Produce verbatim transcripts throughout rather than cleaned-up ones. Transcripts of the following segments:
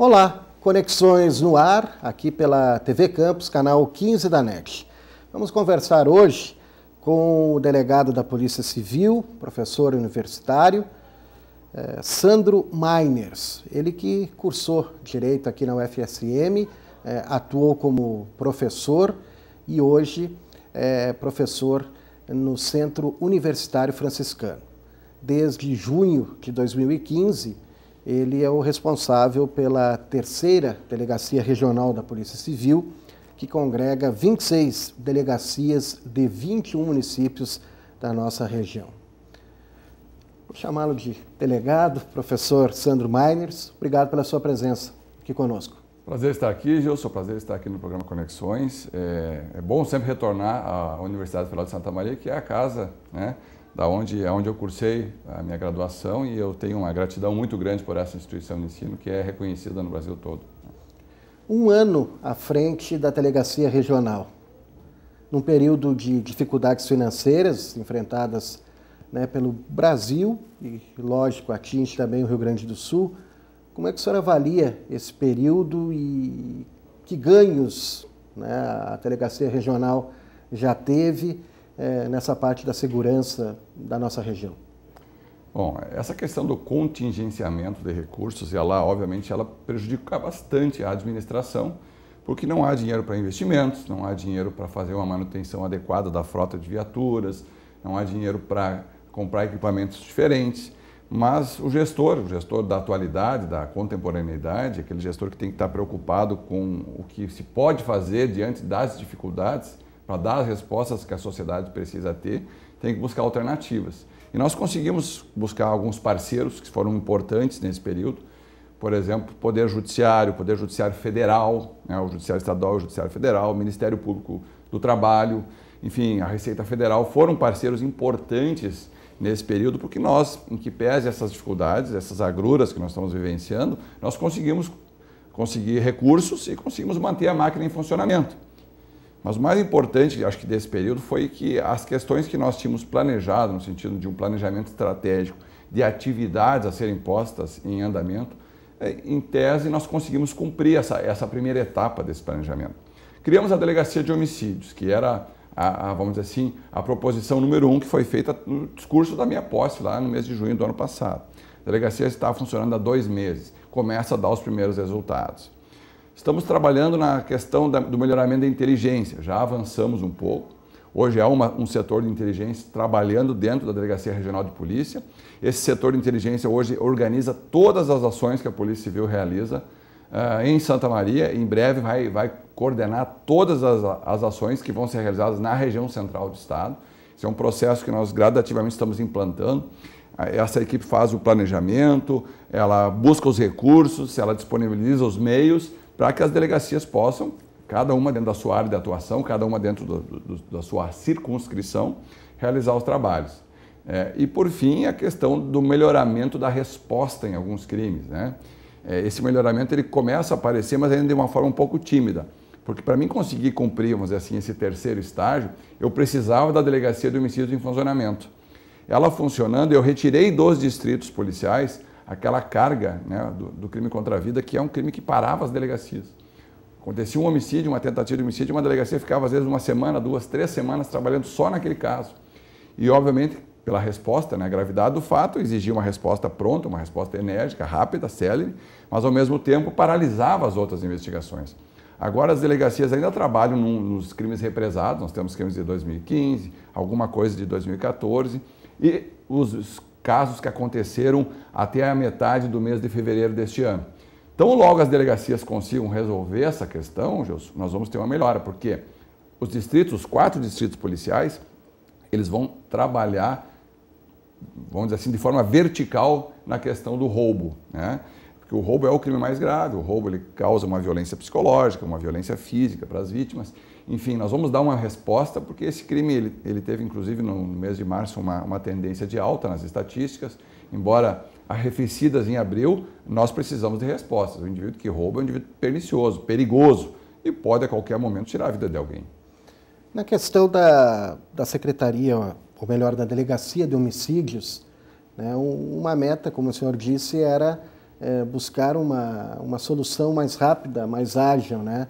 Olá, Conexões no ar, aqui pela T V Campus, canal quinze da N E T. Vamos conversar hoje com o delegado da Polícia Civil, professor universitário, eh, Sandro Mainers. Ele que cursou Direito aqui na U F S M, eh, atuou como professor e hoje é professor no Centro Universitário Franciscano. Desde junho de dois mil e quinze, ele é o responsável pela terceira Delegacia Regional da Polícia Civil, que congrega vinte e seis delegacias de vinte e um municípios da nossa região. Vou chamá-lo de delegado, professor Sandro Mainers. Obrigado pela sua presença aqui conosco. Prazer estar aqui, Gilson. Prazer estar aqui no programa Conexões. É, é bom sempre retornar à Universidade Federal de Santa Maria, que é a casa, né, da onde, onde eu cursei a minha graduação, e eu tenho uma gratidão muito grande por essa instituição de ensino, que é reconhecida no Brasil todo. Um ano à frente da Delegacia Regional, num período de dificuldades financeiras enfrentadas, né, pelo Brasil, e lógico, atinge também o Rio Grande do Sul. Como é que o senhor avalia esse período e que ganhos, né, a Delegacia Regional já teve é, nessa parte da segurança da nossa região? Bom, essa questão do contingenciamento de recursos, ela obviamente ela prejudica bastante a administração, porque não há dinheiro para investimentos, não há dinheiro para fazer uma manutenção adequada da frota de viaturas, não há dinheiro para comprar equipamentos diferentes. Mas o gestor, o gestor da atualidade, da contemporaneidade, aquele gestor que tem que estar preocupado com o que se pode fazer diante das dificuldades, para dar as respostas que a sociedade precisa ter, tem que buscar alternativas. E nós conseguimos buscar alguns parceiros que foram importantes nesse período, por exemplo, Poder Judiciário, Poder Judiciário Federal, né, o Judiciário Estadual e o Judiciário Federal, o Ministério Público do Trabalho, enfim, a Receita Federal, foram parceiros importantes nesse período, porque nós, em que pese essas dificuldades, essas agruras que nós estamos vivenciando, nós conseguimos conseguir recursos e conseguimos manter a máquina em funcionamento. Mas o mais importante, acho que desse período, foi que as questões que nós tínhamos planejado, no sentido de um planejamento estratégico, de atividades a serem postas em andamento, em tese nós conseguimos cumprir essa, essa primeira etapa desse planejamento. Criamos a Delegacia de Homicídios, que era A, a, vamos dizer assim, a proposição número um que foi feita no discurso da minha posse lá no mês de junho do ano passado. A delegacia está funcionando há dois meses, começa a dar os primeiros resultados. Estamos trabalhando na questão da, do melhoramento da inteligência, já avançamos um pouco. Hoje há uma, um setor de inteligência trabalhando dentro da Delegacia Regional de Polícia. Esse setor de inteligência hoje organiza todas as ações que a Polícia Civil realiza Uh, em Santa Maria. Em breve vai, vai coordenar todas as, as ações que vão ser realizadas na região central do estado. Esse é um processo que nós gradativamente estamos implantando. Essa equipe faz o planejamento, ela busca os recursos, ela disponibiliza os meios para que as delegacias possam, cada uma dentro da sua área de atuação, cada uma dentro do, do, da sua circunscrição, realizar os trabalhos. É, e por fim, a questão do melhoramento da resposta em alguns crimes, né? Esse melhoramento ele começa a aparecer, mas ainda de uma forma um pouco tímida, porque para mim conseguir cumprir, vamos dizer assim, esse terceiro estágio, eu precisava da Delegacia de Homicídios em funcionamento. Ela funcionando, eu retirei dos distritos policiais aquela carga, né, do, do crime contra a vida, que é um crime que parava as delegacias. Acontecia um homicídio, uma tentativa de homicídio, uma delegacia ficava às vezes uma semana, duas, três semanas trabalhando só naquele caso. E obviamente, pela resposta, né, a gravidade do fato exigia uma resposta pronta, uma resposta enérgica, rápida, célere, mas ao mesmo tempo paralisava as outras investigações. Agora as delegacias ainda trabalham num, nos crimes represados, nós temos crimes de dois mil e quinze, alguma coisa de dois mil e quatorze, e os, os casos que aconteceram até a metade do mês de fevereiro deste ano. Então logo as delegacias consigam resolver essa questão, nós vamos ter uma melhora, porque os distritos, os quatro distritos policiais, eles vão trabalhar, vamos dizer assim, de forma vertical na questão do roubo, né? Porque o roubo é o crime mais grave, o roubo ele causa uma violência psicológica, uma violência física para as vítimas. Enfim, nós vamos dar uma resposta, porque esse crime ele, ele teve, inclusive, no mês de março, uma, uma tendência de alta nas estatísticas. Embora arrefecidas em abril, nós precisamos de respostas. O indivíduo que rouba é um indivíduo pernicioso, perigoso, e pode a qualquer momento tirar a vida de alguém. Na questão da, da Secretaria, ou melhor, da Delegacia de Homicídios, né, uma meta, como o senhor disse, era é, buscar uma, uma solução mais rápida, mais ágil, né?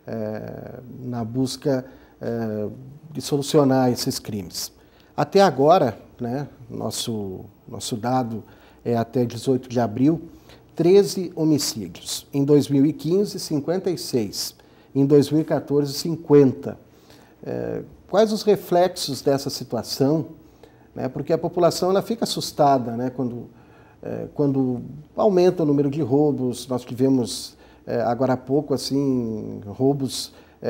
É, na busca é, de solucionar esses crimes. Até agora, né, nosso, nosso dado é até dezoito de abril, treze homicídios. Em dois mil e quinze, cinquenta e seis. Em dois mil e quatorze, cinquenta. É, quais os reflexos dessa situação? Né, porque a população ela fica assustada, né, quando, é, quando aumenta o número de roubos. Nós tivemos é, agora há pouco assim, roubos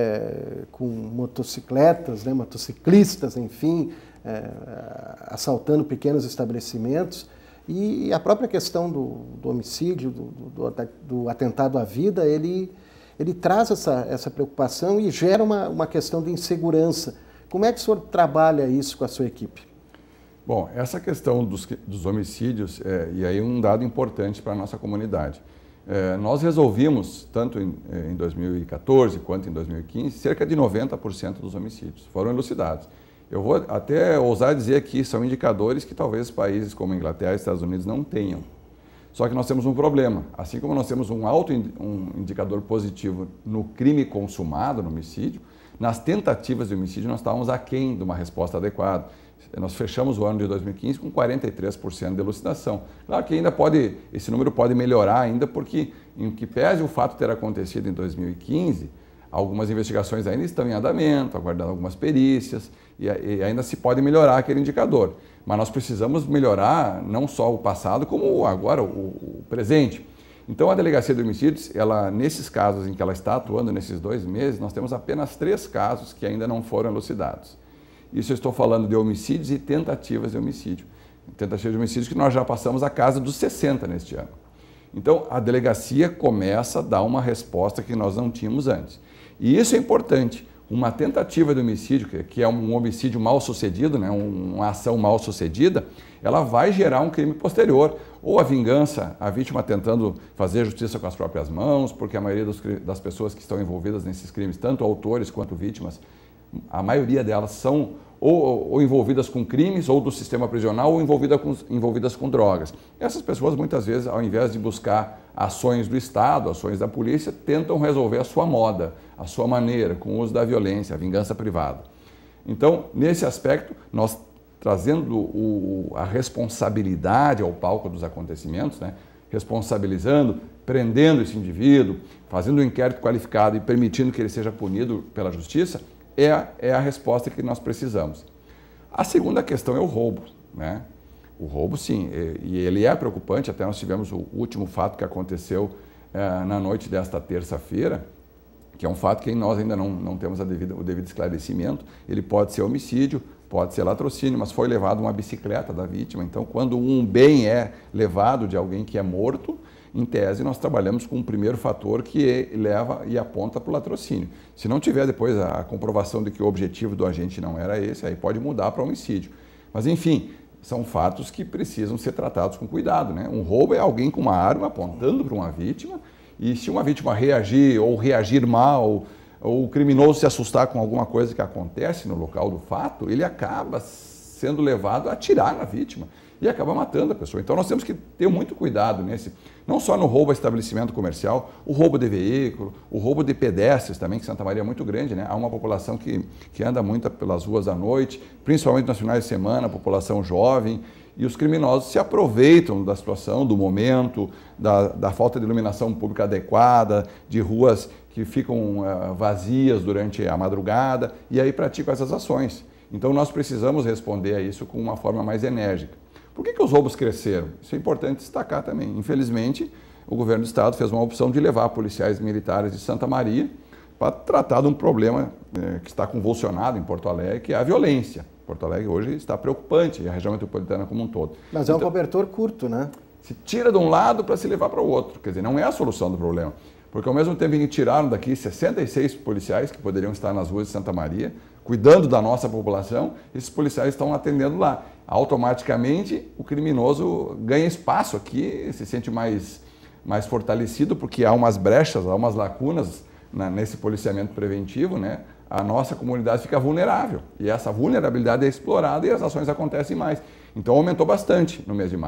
é, com motocicletas, né, motociclistas, enfim, é, assaltando pequenos estabelecimentos. E a própria questão do, do homicídio, do, do, do atentado à vida, ele, ele traz essa, essa preocupação e gera uma, uma questão de insegurança. Como é que o senhor trabalha isso com a sua equipe? Bom, essa questão dos, dos homicídios, é, e aí um dado importante para a nossa comunidade. É, nós resolvimos, tanto em, em dois mil e quatorze quanto em dois mil e quinze, cerca de noventa por cento dos homicídios foram elucidados. Eu vou até ousar dizer que são indicadores que talvez países como Inglaterra e Estados Unidos não tenham. Só que nós temos um problema. Assim como nós temos um alto um indicador positivo no crime consumado, no homicídio, nas tentativas de homicídio nós estávamos aquém de uma resposta adequada. Nós fechamos o ano de dois mil e quinze com quarenta e três por cento de elucidação. Claro que ainda pode, esse número pode melhorar ainda, porque em que pese o fato ter acontecido em dois mil e quinze, algumas investigações ainda estão em andamento, aguardando algumas perícias, e, e ainda se pode melhorar aquele indicador. Mas nós precisamos melhorar não só o passado, como agora o, o presente. Então a Delegacia de Homicídios, ela, nesses casos em que ela está atuando nesses dois meses, nós temos apenas três casos que ainda não foram elucidados. Isso eu estou falando de homicídios e tentativas de homicídio. Tentativas de homicídio que nós já passamos a casa dos sessenta neste ano. Então a delegacia começa a dar uma resposta que nós não tínhamos antes. E isso é importante. Uma tentativa de homicídio, que é um homicídio mal sucedido, né, uma ação mal sucedida, ela vai gerar um crime posterior. Ou a vingança, a vítima tentando fazer justiça com as próprias mãos, porque a maioria dos, das pessoas que estão envolvidas nesses crimes, tanto autores quanto vítimas, a maioria delas são ou, ou envolvidas com crimes, ou do sistema prisional, ou envolvida com, envolvidas com drogas. Essas pessoas, muitas vezes, ao invés de buscar ações do Estado, ações da polícia, tentam resolver a sua moda, a sua maneira, com o uso da violência, a vingança privada. Então, nesse aspecto, nós trazendo o, a responsabilidade ao palco dos acontecimentos, né, responsabilizando, prendendo esse indivíduo, fazendo um inquérito qualificado e permitindo que ele seja punido pela justiça, É a, é a resposta que nós precisamos. A segunda questão é o roubo, né? O roubo, sim, e, e ele é preocupante. Até nós tivemos o último fato que aconteceu é, na noite desta terça-feira, que é um fato que nós ainda não, não temos a devida, o devido esclarecimento. Ele pode ser homicídio, pode ser latrocínio, mas foi levado uma bicicleta da vítima. Então, quando um bem é levado de alguém que é morto, em tese, nós trabalhamos com o primeiro fator que leva e aponta para o latrocínio. Se não tiver depois a comprovação de que o objetivo do agente não era esse, aí pode mudar para homicídio. Mas, enfim, são fatos que precisam ser tratados com cuidado, né? Um roubo é alguém com uma arma apontando para uma vítima, e se uma vítima reagir ou reagir mal, ou o criminoso se assustar com alguma coisa que acontece no local do fato, ele acaba sendo levado a atirar na vítima e acaba matando a pessoa. Então nós temos que ter muito cuidado nesse, não só no roubo a estabelecimento comercial, o roubo de veículo, o roubo de pedestres também, que Santa Maria é muito grande, né? Há uma população que, que anda muito pelas ruas à noite, principalmente nos finais de semana, a população jovem, e os criminosos se aproveitam da situação, do momento, da, da falta de iluminação pública adequada, de ruas que ficam uh, vazias durante a madrugada, e aí praticam essas ações. Então nós precisamos responder a isso com uma forma mais enérgica. Por que que os roubos cresceram? Isso é importante destacar também. Infelizmente, o governo do estado fez uma opção de levar policiais militares de Santa Maria para tratar de um problema eh, que está convulsionado em Porto Alegre, que é a violência. Porto Alegre hoje está preocupante, e a região metropolitana como um todo. Mas é um então, cobertor curto, né? Se tira de um lado para se levar para o outro. Quer dizer, não é a solução do problema. Porque ao mesmo tempo em que tiraram daqui sessenta e seis policiais que poderiam estar nas ruas de Santa Maria, cuidando da nossa população, esses policiais estão atendendo lá. Automaticamente o criminoso ganha espaço aqui, se sente mais, mais fortalecido, porque há umas brechas, há umas lacunas na, nesse policiamento preventivo, né? A nossa comunidade fica vulnerável, e essa vulnerabilidade é explorada e as ações acontecem mais. Então aumentou bastante no mês de março.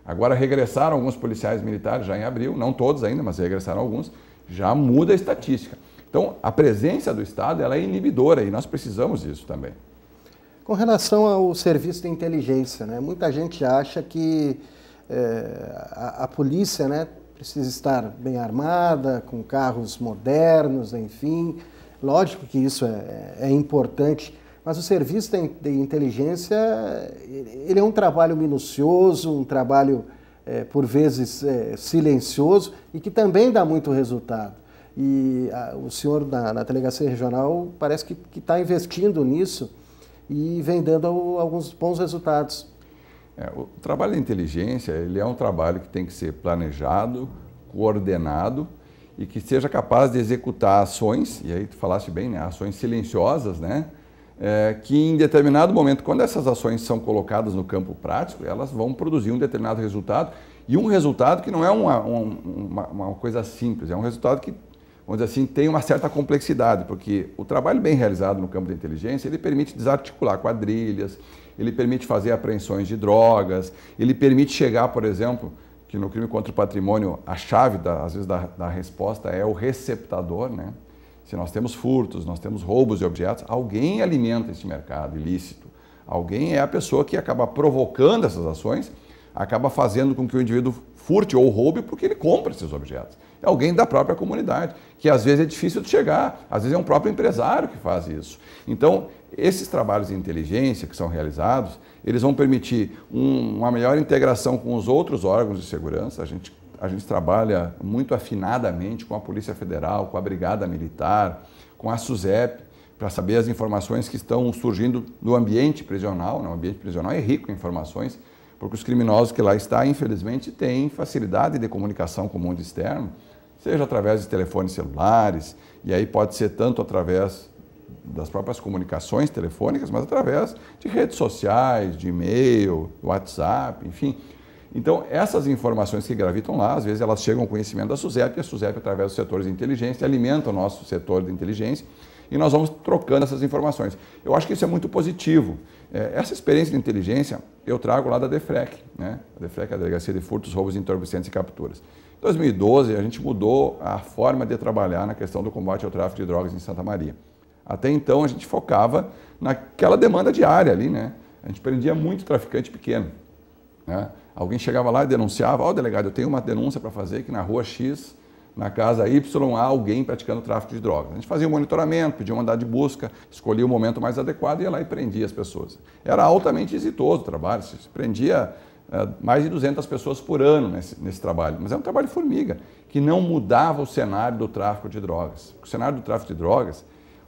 Agora regressaram alguns policiais militares já em abril, não todos ainda, mas regressaram alguns, já muda a estatística. Então, a presença do Estado ela é inibidora e nós precisamos disso também. Com relação ao serviço de inteligência, né, muita gente acha que é, a, a polícia, né, precisa estar bem armada, com carros modernos, enfim. Lógico que isso é, é importante, mas o serviço de inteligência ele é um trabalho minucioso, um trabalho, é, por vezes, é, silencioso e que também dá muito resultado. E a, o senhor, na, na Delegacia Regional, parece que está investindo nisso e vem dando alguns bons resultados. É, o trabalho de inteligência ele é um trabalho que tem que ser planejado, coordenado e que seja capaz de executar ações, e aí tu falaste bem, né, ações silenciosas, né, é, que em determinado momento, quando essas ações são colocadas no campo prático, elas vão produzir um determinado resultado, e um resultado que não é uma, uma, uma coisa simples, é um resultado que, vamos dizer assim, tem uma certa complexidade, porque o trabalho bem realizado no campo da inteligência, ele permite desarticular quadrilhas, ele permite fazer apreensões de drogas, ele permite chegar, por exemplo, que no crime contra o patrimônio a chave, da, às vezes, da, da resposta é o receptador, né? Se nós temos furtos, nós temos roubos de objetos, alguém alimenta esse mercado ilícito. Alguém é a pessoa que acaba provocando essas ações, acaba fazendo com que o indivíduo furte ou roube porque ele compra esses objetos. É alguém da própria comunidade, que às vezes é difícil de chegar, às vezes é um próprio empresário que faz isso. Então, esses trabalhos de inteligência que são realizados, eles vão permitir um, uma melhor integração com os outros órgãos de segurança. A gente, a gente trabalha muito afinadamente com a Polícia Federal, com a Brigada Militar, com a SUSEP, para saber as informações que estão surgindo no ambiente prisional. O ambiente prisional é rico em informações, porque os criminosos que lá estão, infelizmente, têm facilidade de comunicação com o mundo externo, seja através de telefones celulares, e aí pode ser tanto através das próprias comunicações telefônicas, mas através de redes sociais, de e-mail, WhatsApp, enfim. Então, essas informações que gravitam lá, às vezes elas chegam ao conhecimento da SUSEP, e a SUSEP, através dos setores de inteligência, alimenta o nosso setor de inteligência, e nós vamos trocando essas informações. Eu acho que isso é muito positivo. Essa experiência de inteligência eu trago lá da DEFREC, né? A DEFREC é a Delegacia de Furtos, Roubos, Entorpecentes e Capturas. Em dois mil e doze, a gente mudou a forma de trabalhar na questão do combate ao tráfico de drogas em Santa Maria. Até então, a gente focava naquela demanda diária ali, né? A gente prendia muito traficante pequeno, né? Alguém chegava lá e denunciava, ó, oh, delegado, eu tenho uma denúncia para fazer que na rua X, na casa Y, há alguém praticando tráfico de drogas. A gente fazia um monitoramento, pedia um mandado de busca, escolhia o momento mais adequado e ia lá e prendia as pessoas. Era altamente exitoso o trabalho, se prendia é, mais de duzentas pessoas por ano nesse, nesse trabalho. Mas é um trabalho formiga, que não mudava o cenário do tráfico de drogas. O cenário do tráfico de drogas,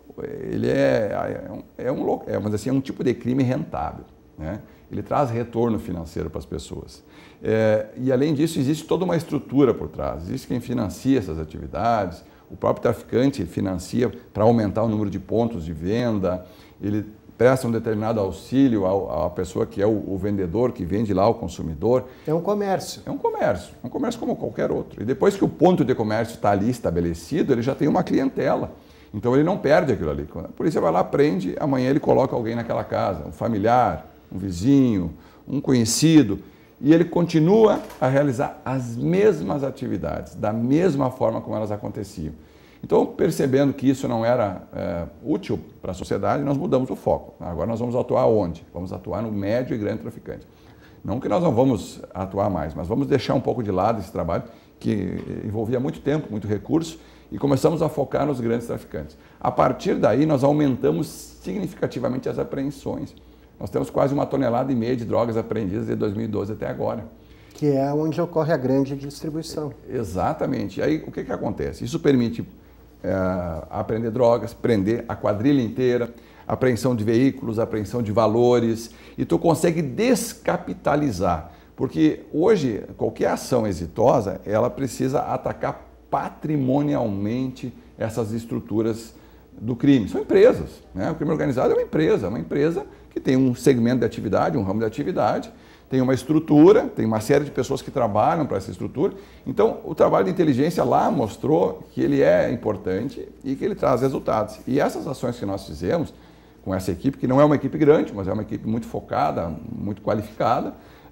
ele é, é, um, é, um, é, mas assim, é um tipo de crime rentável, né? Ele traz retorno financeiro para as pessoas. É, e além disso, existe toda uma estrutura por trás. Existe quem financia essas atividades, o próprio traficante financia para aumentar o número de pontos de venda, ele presta um determinado auxílio à pessoa que é o, o vendedor, que vende lá ao consumidor. É um comércio. É um comércio, é um comércio como qualquer outro. E depois que o ponto de comércio está ali estabelecido, ele já tem uma clientela. Então ele não perde aquilo ali. A polícia vai lá, prende, amanhã ele coloca alguém naquela casa, um familiar, um vizinho, um conhecido, e ele continua a realizar as mesmas atividades, da mesma forma como elas aconteciam. Então, percebendo que isso não era é, útil para a sociedade, nós mudamos o foco. Agora nós vamos atuar onde? Vamos atuar no médio e grande traficante. Não que nós não vamos atuar mais, mas vamos deixar um pouco de lado esse trabalho que envolvia muito tempo, muito recurso, e começamos a focar nos grandes traficantes. A partir daí, nós aumentamos significativamente as apreensões. Nós temos quase uma tonelada e meia de drogas apreendidas de dois mil e doze até agora. Que é onde ocorre a grande distribuição. Exatamente. E aí, o que que acontece? Isso permite é, apreender drogas, prender a quadrilha inteira, apreensão de veículos, apreensão de valores, e tu consegue descapitalizar. Porque hoje, qualquer ação exitosa, ela precisa atacar patrimonialmente essas estruturas do crime. São empresas, né? O crime organizado é uma empresa, uma empresa que tem um segmento de atividade, um ramo de atividade, tem uma estrutura, tem uma série de pessoas que trabalham para essa estrutura. Então, o trabalho de inteligência lá mostrou que ele é importante e que ele traz resultados. E essas ações que nós fizemos com essa equipe, que não é uma equipe grande, mas é uma equipe muito focada, muito qualificada,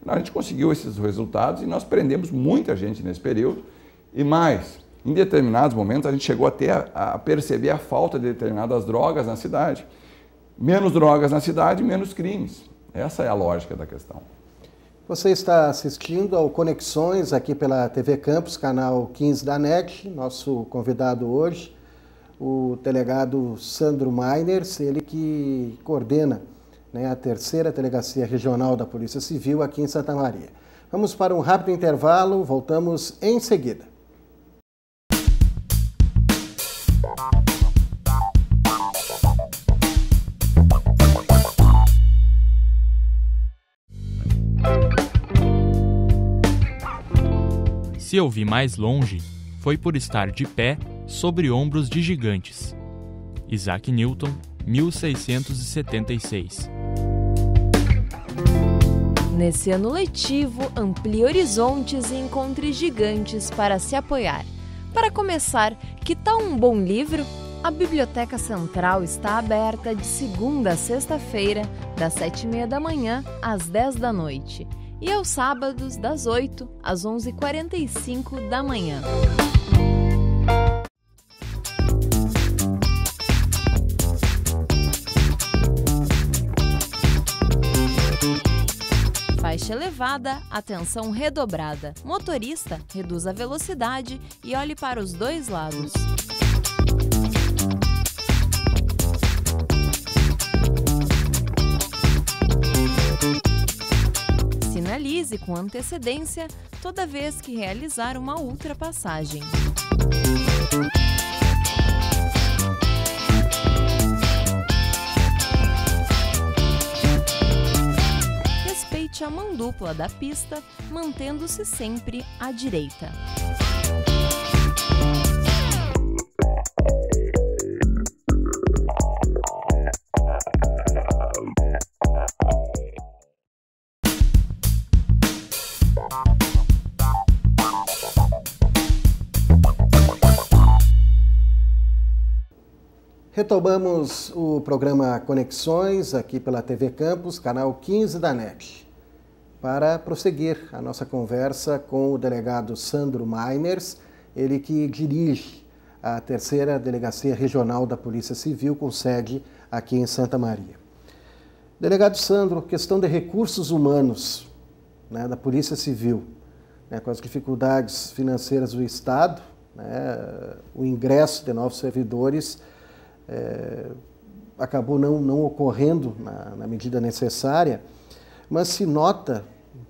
A gente conseguiu esses resultados e nós prendemos muita gente nesse período. E mais, em determinados momentos a gente chegou até a, a perceber a falta de determinadas drogas na cidade. Menos drogas na cidade, menos crimes. Essa é a lógica da questão. Você está assistindo ao Conexões aqui pela T V Campus, canal quinze da N E C. Nosso convidado hoje, o delegado Sandro Mainers, ele que coordena, né, a terceira Delegacia Regional da Polícia Civil aqui em Santa Maria. Vamos para um rápido intervalo, voltamos em seguida. Se eu vi mais longe, foi por estar de pé sobre ombros de gigantes. Isaac Newton, mil seiscentos e setenta e seis. Nesse ano letivo, amplie horizontes e encontre gigantes para se apoiar. Para começar, que tal um bom livro? A Biblioteca Central está aberta de segunda a sexta-feira, das sete e meia da manhã às dez da noite. E aos sábados, das oito às onze e quarenta e cinco da manhã. Faixa elevada, atenção redobrada. Motorista, reduza a velocidade e olhe para os dois lados. Sinalize com antecedência toda vez que realizar uma ultrapassagem. Respeite a mão dupla da pista, mantendo-se sempre à direita. Retomamos o programa Conexões aqui pela T V Campus, canal quinze da N E C, para prosseguir a nossa conversa com o delegado Sandro Mainers, ele que dirige a terceira Delegacia Regional da Polícia Civil, com sede aqui em Santa Maria. Delegado Sandro, questão de recursos humanos, né, da Polícia Civil, né, com as dificuldades financeiras do Estado, né, o ingresso de novos servidores É, acabou não, não ocorrendo na, na medida necessária, mas se nota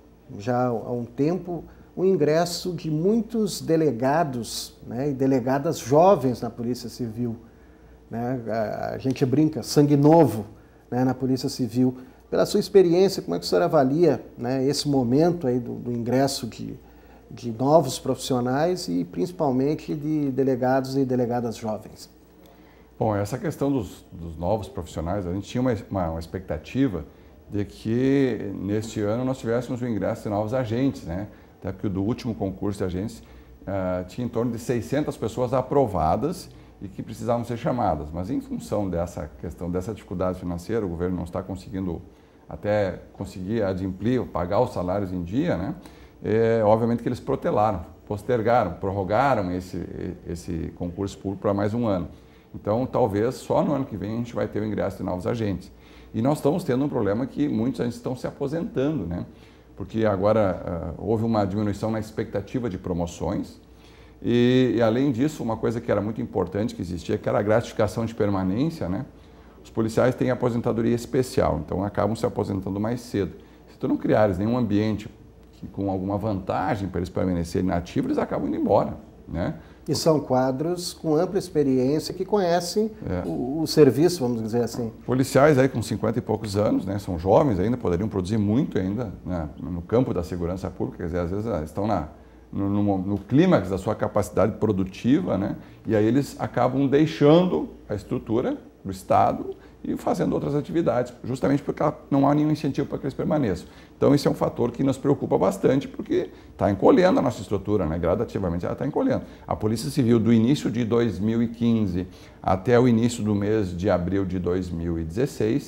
já há um tempo o ingresso de muitos delegados, né, e delegadas jovens na Polícia Civil. Né? A, a gente brinca, sangue novo, né, na Polícia Civil. Pela sua experiência, como é que o senhor avalia, né, esse momento aí do, do ingresso de, de novos profissionais e principalmente de delegados e delegadas jovens? Bom, essa questão dos, dos novos profissionais, a gente tinha uma, uma, uma expectativa de que neste ano nós tivéssemos o ingresso de novos agentes, né? Até porque do último concurso de agentes uh, tinha em torno de seiscentas pessoas aprovadas e que precisavam ser chamadas. Mas em função dessa questão, dessa dificuldade financeira, o governo não está conseguindo até conseguir adimplir, pagar os salários em dia, né? É, obviamente que eles protelaram, postergaram, prorrogaram esse, esse concurso público para mais um ano. Então, talvez só no ano que vem a gente vai ter o ingresso de novos agentes. E nós estamos tendo um problema que muitos agentes estão se aposentando, né? Porque agora uh, houve uma diminuição na expectativa de promoções e, e, além disso, uma coisa que era muito importante que existia, que era a gratificação de permanência, né? Os policiais têm aposentadoria especial, então acabam se aposentando mais cedo. Se tu não criares nenhum ambiente que, com alguma vantagem para eles permanecerem nativos, eles acabam indo embora, né? E são quadros com ampla experiência que conhecem é. o, o serviço, vamos dizer assim. Policiais aí com cinquenta e poucos anos, né, são jovens ainda, poderiam produzir muito ainda, né, no campo da segurança pública, quer dizer, às vezes estão na, no, no, no clímax da sua capacidade produtiva, né, e aí eles acabam deixando a estrutura do Estado e fazendo outras atividades, justamente porque não há nenhum incentivo para que eles permaneçam. Então, esse é um fator que nos preocupa bastante, porque está encolhendo a nossa estrutura, né? Gradativamente ela está encolhendo. A Polícia Civil, do início de dois mil e quinze até o início do mês de abril de dois mil e dezesseis,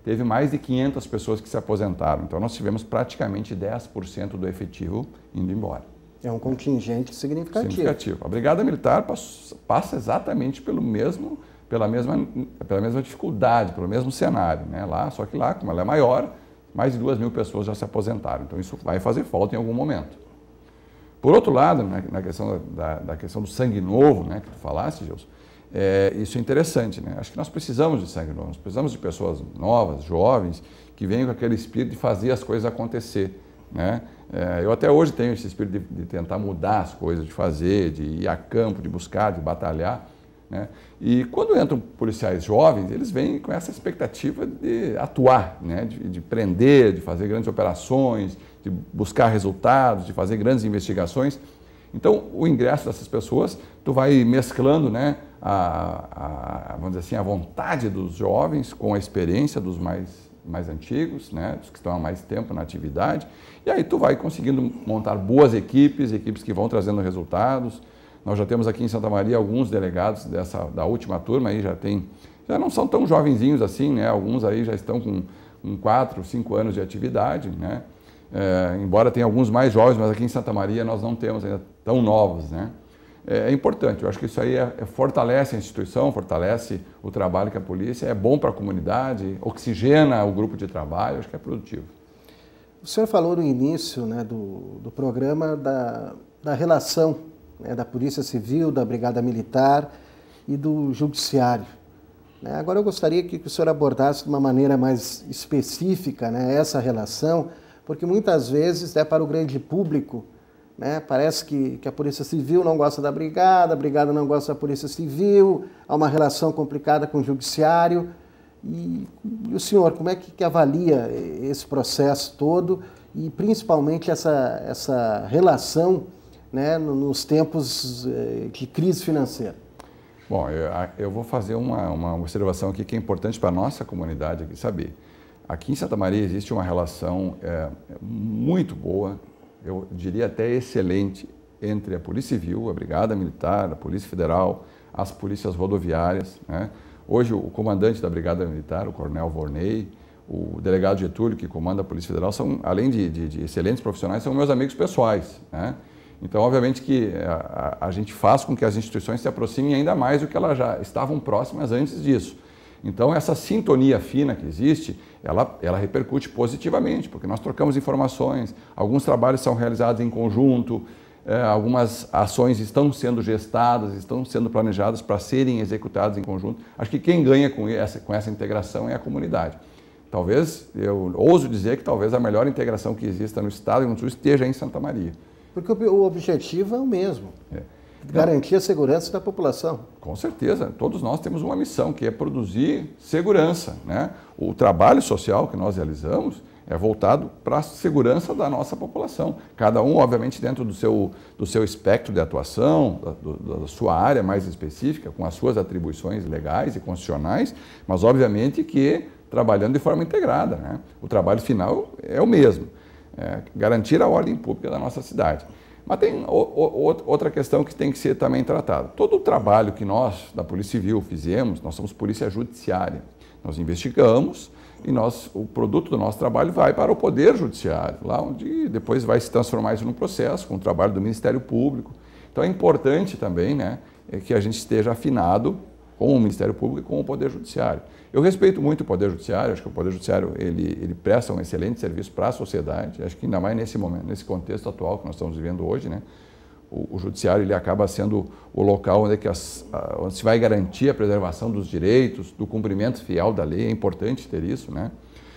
teve mais de quinhentas pessoas que se aposentaram. Então, nós tivemos praticamente dez por cento do efetivo indo embora. É um contingente significativo. Significativo. A Brigada Militar passa exatamente pelo mesmo, pela, mesma, pela mesma dificuldade, pelo mesmo cenário, né? Lá, só que lá, como ela é maior, mais de duas mil pessoas já se aposentaram. Então, isso vai fazer falta em algum momento. Por outro lado, na, na questão da, da questão do sangue novo, né, que tu falaste, Gilson, é, isso é interessante, né? Acho que nós precisamos de sangue novo, nós precisamos de pessoas novas, jovens, que venham com aquele espírito de fazer as coisas acontecer, né? É, eu até hoje tenho esse espírito de, de tentar mudar as coisas, de fazer, de ir a campo, de buscar, de batalhar, né? E quando entram policiais jovens, eles vêm com essa expectativa de atuar, né? de, de prender, de fazer grandes operações, de buscar resultados, de fazer grandes investigações. Então, o ingresso dessas pessoas, tu vai mesclando, né, a, a, vamos dizer assim, a vontade dos jovens com a experiência dos mais, mais antigos, né, dos que estão há mais tempo na atividade, e aí tu vai conseguindo montar boas equipes, equipes que vão trazendo resultados. Nós já temos aqui em Santa Maria alguns delegados dessa, da última turma, aí já, tem, já não são tão jovenzinhos assim, né, alguns aí já estão com, com quatro, cinco anos de atividade, né. É, embora tenha alguns mais jovens, mas aqui em Santa Maria nós não temos ainda tão novos, né? É, é importante, eu acho que isso aí é, é, fortalece a instituição, fortalece o trabalho que a polícia, é bom para a comunidade, oxigena o grupo de trabalho, acho que é produtivo. O senhor falou no início, né, do, do programa da, da relação, né, da Polícia Civil, da Brigada Militar e do Judiciário. Né? Agora eu gostaria que o senhor abordasse de uma maneira mais específica, né, essa relação, porque muitas vezes, né, para o grande público, né, parece que, que a Polícia Civil não gosta da Brigada, a Brigada não gosta da Polícia Civil, há uma relação complicada com o Judiciário. E, e o senhor, como é que, que avalia esse processo todo e principalmente essa, essa relação, né, nos tempos de crise financeira? Bom, eu, eu vou fazer uma, uma observação aqui que é importante para a nossa comunidade aqui saber. Aqui em Santa Maria existe uma relação é, muito boa, eu diria até excelente, entre a Polícia Civil, a Brigada Militar, a Polícia Federal, as polícias rodoviárias, né? Hoje o comandante da Brigada Militar, o Coronel Vorney, o delegado Getúlio, que comanda a Polícia Federal, são, além de, de, de excelentes profissionais, são meus amigos pessoais, né? Então, obviamente que a, a, a gente faz com que as instituições se aproximem ainda mais do que elas já estavam próximas antes disso. Então, essa sintonia fina que existe, ela, ela repercute positivamente, porque nós trocamos informações, alguns trabalhos são realizados em conjunto, é, algumas ações estão sendo gestadas, estão sendo planejadas para serem executadas em conjunto. Acho que quem ganha com essa, com essa integração é a comunidade. Talvez, eu ouso dizer que talvez a melhor integração que exista no Estado e no Sul esteja em Santa Maria. Porque o objetivo é o mesmo. É. Garantir a segurança da população. Com certeza, todos nós temos uma missão, que é produzir segurança, né? O trabalho social que nós realizamos é voltado para a segurança da nossa população. Cada um, obviamente, dentro do seu, do seu espectro de atuação, da, do, da sua área mais específica, com as suas atribuições legais e constitucionais, mas, obviamente, que trabalhando de forma integrada, né? O trabalho final é o mesmo, é garantir a ordem pública da nossa cidade. Mas tem outra questão que tem que ser também tratada. Todo o trabalho que nós, da Polícia Civil, fizemos, nós somos polícia judiciária. Nós investigamos e nós, o produto do nosso trabalho vai para o Poder Judiciário, lá onde depois vai se transformar isso num processo, com o trabalho do Ministério Público. Então é importante também, né, que a gente esteja afinado com o Ministério Público e com o Poder Judiciário. Eu respeito muito o Poder Judiciário, acho que o Poder Judiciário ele, ele presta um excelente serviço para a sociedade, acho que ainda mais nesse momento, nesse contexto atual que nós estamos vivendo hoje, né? O, o Judiciário ele acaba sendo o local onde, que as, onde se vai garantir a preservação dos direitos, do cumprimento fiel da lei, é importante ter isso, né?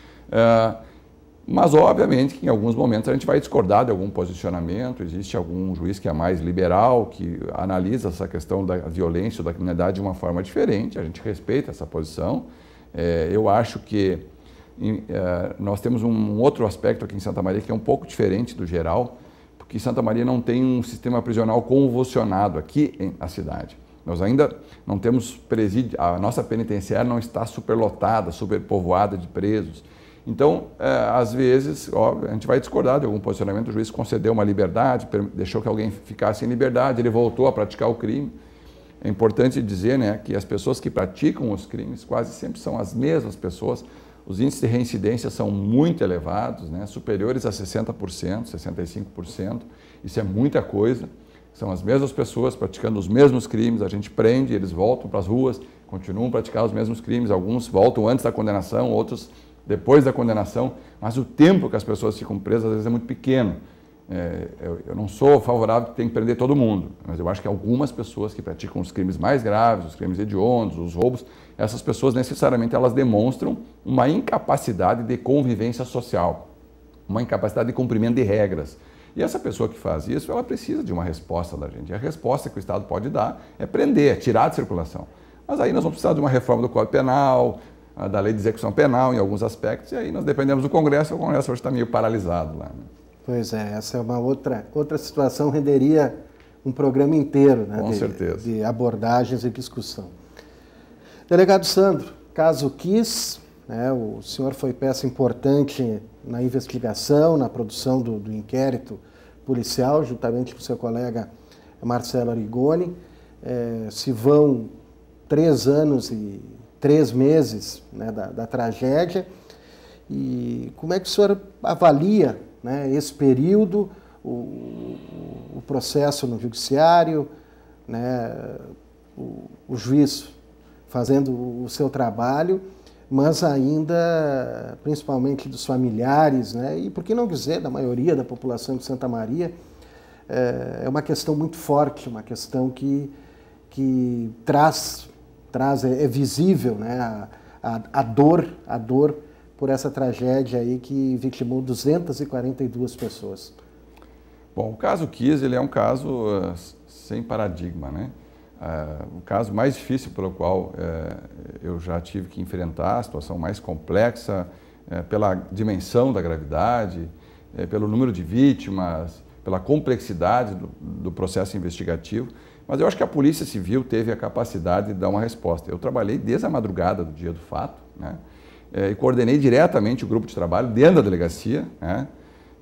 Uh, mas, obviamente, que em alguns momentos a gente vai discordar de algum posicionamento, existe algum juiz que é mais liberal, que analisa essa questão da violência ou da criminalidade de uma forma diferente, a gente respeita essa posição. É, eu acho que em, é, nós temos um outro aspecto aqui em Santa Maria que é um pouco diferente do geral, porque Santa Maria não tem um sistema prisional convulsionado aqui na cidade. Nós ainda não temos presídio, a nossa penitenciária não está superlotada, superpovoada de presos. Então, é, às vezes, ó, a gente vai discordar de algum posicionamento, o juiz concedeu uma liberdade, deixou que alguém ficasse em liberdade, ele voltou a praticar o crime. É importante dizer, né, que as pessoas que praticam os crimes quase sempre são as mesmas pessoas, os índices de reincidência são muito elevados, né? Superiores a sessenta por cento, sessenta e cinco por cento. Isso é muita coisa. São as mesmas pessoas praticando os mesmos crimes, a gente prende, eles voltam para as ruas, continuam a praticar os mesmos crimes, alguns voltam antes da condenação, outros depois da condenação, mas o tempo que as pessoas ficam presas às vezes é muito pequeno. É, eu, eu não sou favorável que tem que prender todo mundo, mas eu acho que algumas pessoas que praticam os crimes mais graves, os crimes hediondos, os roubos, essas pessoas necessariamente elas demonstram uma incapacidade de convivência social, uma incapacidade de cumprimento de regras. E essa pessoa que faz isso, ela precisa de uma resposta da gente. E a resposta que o Estado pode dar é prender, é tirar de circulação. Mas aí nós vamos precisar de uma reforma do Código Penal, da Lei de Execução Penal em alguns aspectos, e aí nós dependemos do Congresso, e o Congresso hoje está meio paralisado lá. Né? Pois é, essa é uma outra, outra situação, renderia um programa inteiro, né, Com de, certeza. de abordagens e discussão. Delegado Sandro, caso Kiss, né, o senhor foi peça importante na investigação, na produção do, do inquérito policial, juntamente com seu colega Marcelo Arigoni. É, se vão três anos e três meses, né, da, da tragédia. E como é que o senhor avalia, né, esse período, o, o processo no judiciário, né, o, o juiz fazendo o seu trabalho, mas ainda, principalmente dos familiares, né, e por que não dizer da maioria da população de Santa Maria, é uma questão muito forte, uma questão que, que traz, traz é, é visível, né, a, a, a dor, a dor por essa tragédia aí que vitimou duzentas e quarenta e duas pessoas. Bom, o caso Kiss, ele é um caso uh, sem paradigma, né? Uh, o caso mais difícil pelo qual uh, eu já tive que enfrentar, a situação mais complexa, uh, pela dimensão da gravidade, uh, pelo número de vítimas, pela complexidade do, do processo investigativo, mas eu acho que a Polícia Civil teve a capacidade de dar uma resposta. Eu trabalhei desde a madrugada do dia do fato, né? uh, e coordenei diretamente o grupo de trabalho dentro da delegacia, né?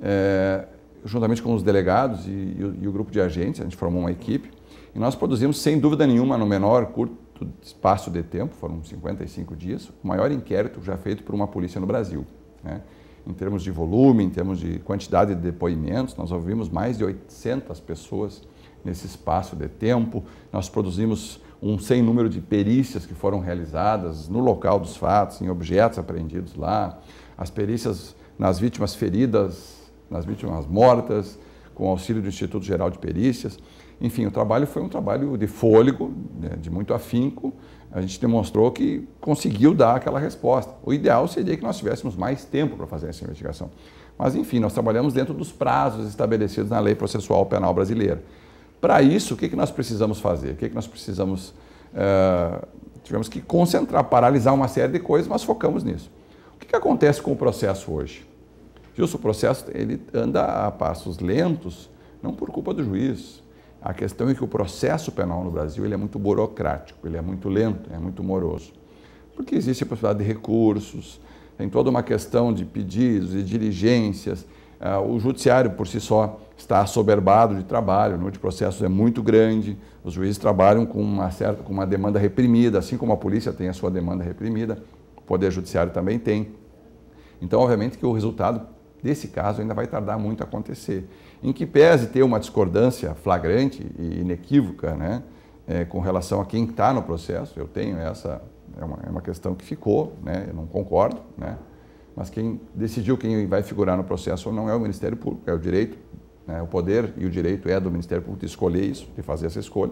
uh, juntamente com os delegados e, e, e o grupo de agentes, a gente formou uma equipe. E nós produzimos, sem dúvida nenhuma, no menor curto espaço de tempo, foram cinquenta e cinco dias, o maior inquérito já feito por uma polícia no Brasil, né? Em termos de volume, em termos de quantidade de depoimentos, nós ouvimos mais de oitocentas pessoas nesse espaço de tempo. Nós produzimos um sem número de perícias que foram realizadas no local dos fatos, em objetos apreendidos lá, as perícias nas vítimas feridas, nas vítimas mortas, com auxílio do Instituto Geral de Perícias. Enfim, o trabalho foi um trabalho de fôlego, né, de muito afinco. A gente demonstrou que conseguiu dar aquela resposta. O ideal seria que nós tivéssemos mais tempo para fazer essa investigação. Mas, enfim, nós trabalhamos dentro dos prazos estabelecidos na Lei Processual Penal Brasileira. Para isso, o que, que nós precisamos fazer? O que, que nós precisamos... Uh, tivemos que concentrar, paralisar uma série de coisas, mas focamos nisso. O que, que acontece com o processo hoje? Justo, o processo ele anda a passos lentos, não por culpa do juiz. A questão é que o processo penal no Brasil ele é muito burocrático, ele é muito lento, é muito moroso. Porque existe a possibilidade de recursos, tem toda uma questão de pedidos e diligências. O judiciário, por si só, está assoberbado de trabalho, o número de processos é muito grande, os juízes trabalham com uma, certa, com uma demanda reprimida, assim como a polícia tem a sua demanda reprimida, o Poder Judiciário também tem. Então, obviamente que o resultado desse caso ainda vai tardar muito a acontecer. Em que pese ter uma discordância flagrante e inequívoca, né, é, com relação a quem está no processo, eu tenho essa, é uma, é uma questão que ficou, né, eu não concordo, né, mas quem decidiu quem vai figurar no processo ou não é o Ministério Público, é o direito, né, o poder e o direito é do Ministério Público de escolher isso, de fazer essa escolha.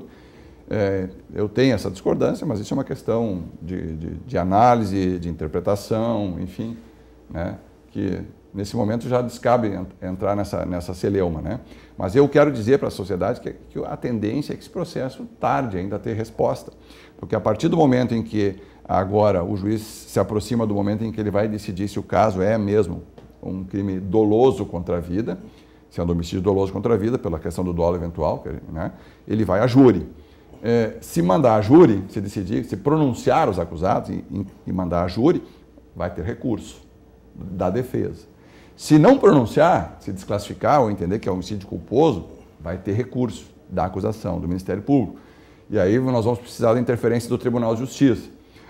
É, eu tenho essa discordância, mas isso é uma questão de, de, de análise, de interpretação, enfim, né, que nesse momento já descabe entrar nessa, nessa celeuma, né? Mas eu quero dizer para a sociedade que, que a tendência é que esse processo tarde ainda a ter resposta. Porque a partir do momento em que agora o juiz se aproxima do momento em que ele vai decidir se o caso é mesmo um crime doloso contra a vida, se é um homicídio doloso contra a vida, pela questão do dolo eventual, né? Ele vai a júri. É, se mandar a júri, se decidir, se pronunciar os acusados e, e mandar a júri, vai ter recurso da defesa. Se não pronunciar, se desclassificar ou entender que é homicídio culposo, vai ter recurso da acusação, do Ministério Público. E aí nós vamos precisar da interferência do Tribunal de Justiça.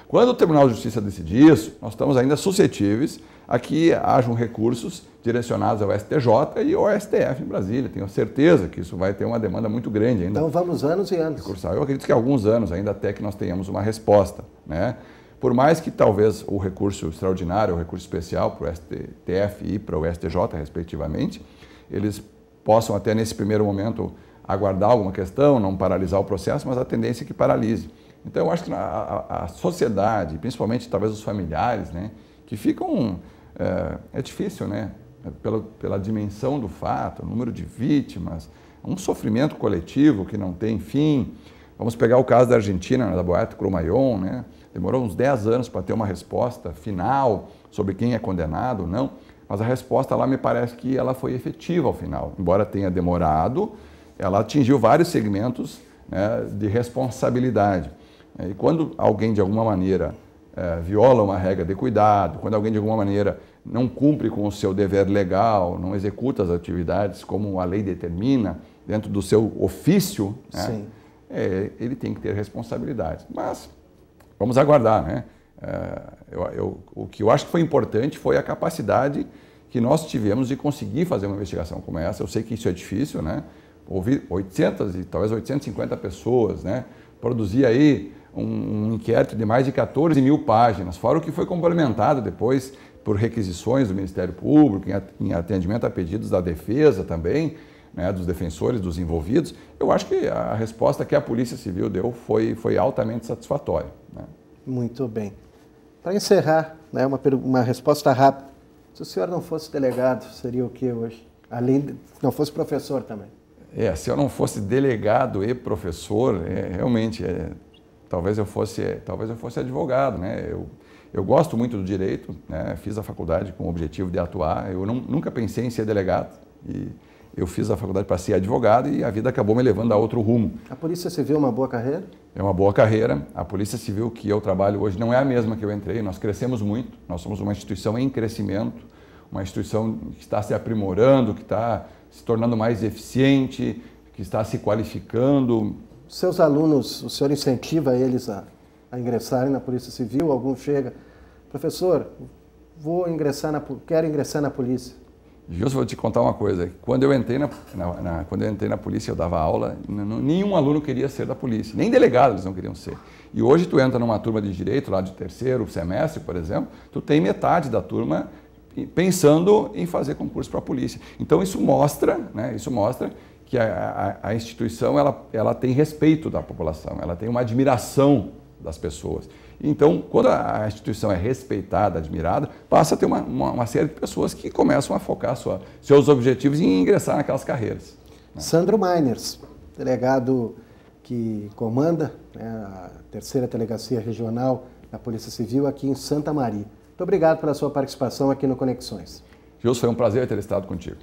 Quando o Tribunal de Justiça decidir isso, nós estamos ainda suscetíveis a que hajam recursos direcionados ao S T J e ao S T F em Brasília. Tenho certeza que isso vai ter uma demanda muito grande ainda. Então vamos anos e anos. Eu acredito que alguns anos ainda até que nós tenhamos uma resposta, né? Por mais que talvez o recurso extraordinário, o recurso especial para o S T F e para o S T J, respectivamente, eles possam até nesse primeiro momento aguardar alguma questão, não paralisar o processo, mas a tendência é que paralise. Então eu acho que a, a, a sociedade, principalmente talvez os familiares, né, que ficam... É, é difícil, né? Pela, pela dimensão do fato, o número de vítimas, um sofrimento coletivo que não tem fim. Vamos pegar o caso da Argentina, da Boate Cromaillon, né? Demorou uns dez anos para ter uma resposta final sobre quem é condenado ou não, mas a resposta lá me parece que ela foi efetiva ao final. Embora tenha demorado, ela atingiu vários segmentos, né, de responsabilidade. E quando alguém, de alguma maneira, é, viola uma regra de cuidado, quando alguém, de alguma maneira, não cumpre com o seu dever legal, não executa as atividades como a lei determina, dentro do seu ofício, né, é, ele tem que ter responsabilidade. Mas vamos aguardar, né? É, eu, eu, o que eu acho que foi importante foi a capacidade que nós tivemos de conseguir fazer uma investigação como essa. Eu sei que isso é difícil, né? Houve oitocentas e talvez oitocentas e cinquenta pessoas, né? Produzir aí um, um inquérito de mais de quatorze mil páginas, fora o que foi complementado depois por requisições do Ministério Público, em atendimento a pedidos da defesa também, né, dos defensores, dos envolvidos. Eu acho que a resposta que a Polícia Civil deu foi, foi altamente satisfatória, né? Muito bem. Para encerrar, né, uma, uma resposta rápida. Se o senhor não fosse delegado, seria o que hoje? Além de, se não fosse professor também. É, se eu não fosse delegado e professor, é, realmente, é, talvez eu fosse, é, talvez eu fosse advogado, né? Eu, eu gosto muito do direito, né? Fiz a faculdade com o objetivo de atuar. Eu não, nunca pensei em ser delegado e eu fiz a faculdade para ser advogado e a vida acabou me levando a outro rumo. A Polícia Civil é uma boa carreira? É uma boa carreira. A Polícia Civil que eu trabalho hoje não é a mesma que eu entrei. Nós crescemos muito. Nós somos uma instituição em crescimento, uma instituição que está se aprimorando, que está se tornando mais eficiente, que está se qualificando. Seus alunos, o senhor incentiva eles a, a ingressarem na Polícia Civil? Algum chega, professor, vou ingressar na, quero ingressar na polícia. Justo, vou te contar uma coisa. Quando eu entrei na, na, na, quando eu entrei na polícia, eu dava aula, não, nenhum aluno queria ser da polícia, nem delegado eles não queriam ser. E hoje tu entra numa turma de direito, lá de terceiro semestre, por exemplo, tu tem metade da turma pensando em fazer concurso para a polícia. Então isso mostra, né, isso mostra que a, a, a instituição ela, ela tem respeito da população, ela tem uma admiração das pessoas. Então, quando a instituição é respeitada, admirada, passa a ter uma, uma, uma série de pessoas que começam a focar sua, seus objetivos em ingressar naquelas carreiras, né? Sandro Meiners, delegado que comanda, né, a terceira delegacia regional da Polícia Civil aqui em Santa Maria. Muito obrigado pela sua participação aqui no Conexões. Gilson, foi um prazer ter estado contigo.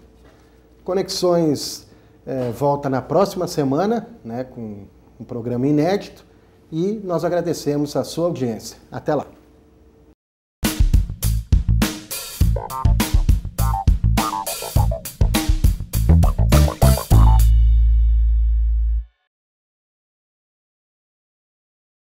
Conexões eh, volta na próxima semana, né, com um programa inédito. E nós agradecemos a sua audiência. Até lá.